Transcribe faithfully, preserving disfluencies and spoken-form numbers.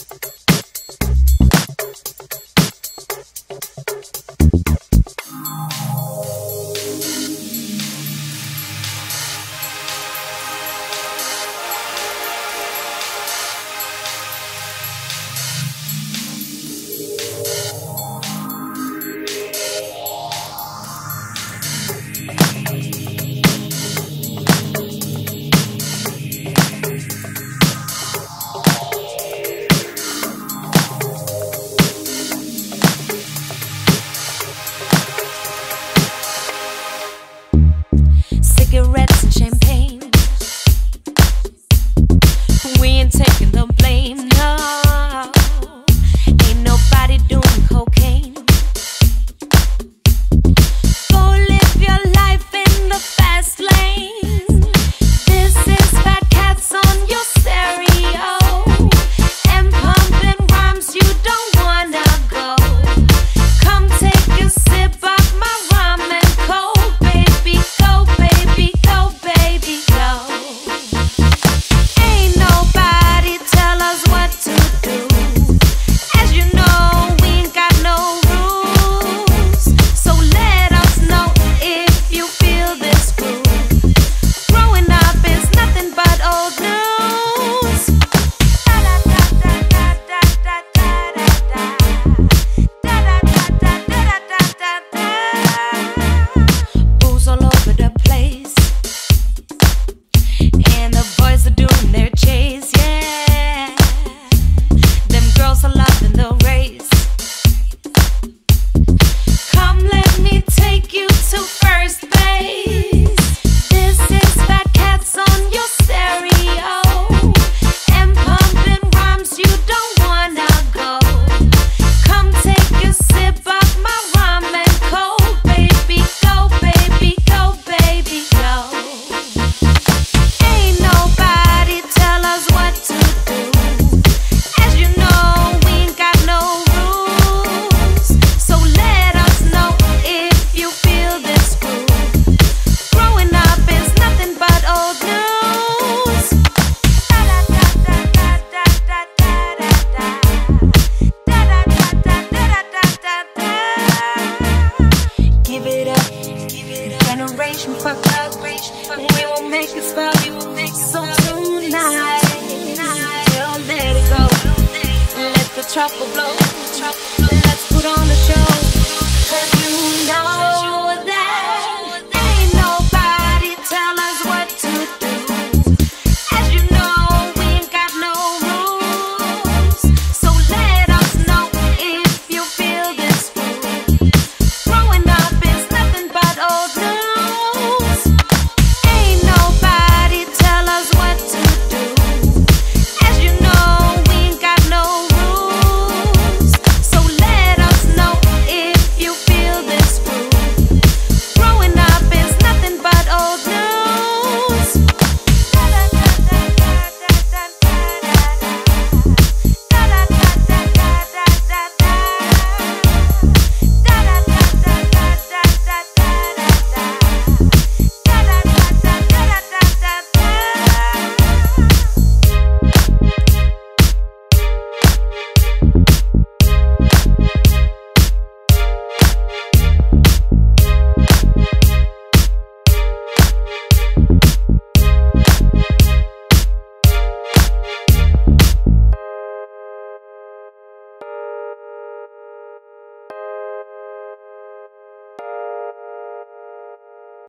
Cigarettes and champagne. We ain't taking the blame, no. Ain't nobody doing cocaine. Go live your life in the fast lane. This is Fat Cats on your stereo, and pumping rhymes you don't wanna go. Come take a sip of my rum and coke, baby. Go, baby, go, baby, go. Ain't nobody tell us what to do. As you know, we ain't got no rules. So let us know if you feel this groove. Growing up is nothing but old news. Da da da da da da da da da da da da da da da da. Booze all over the place, and the boys are doing their chase, yeah. Them girls are loving the race. Come, let me take you to first base. This is Fat Cats on your stereo, and pumping rhymes you don't wanna go. Come take a sip of my rum and coke, baby. Go, baby, go, baby, go. Ain't nobody tell us what to do. As you know, we ain't got no rules. So let us know if you feel this groove. Growing up is nothing but old news. Da da da da da da da da da da da da da da da da. Give it up, generation fucked up. We won't make it stop. So tonight, we'll let it go. Let the trumpet blow. Let's put on the show. 'Cause you know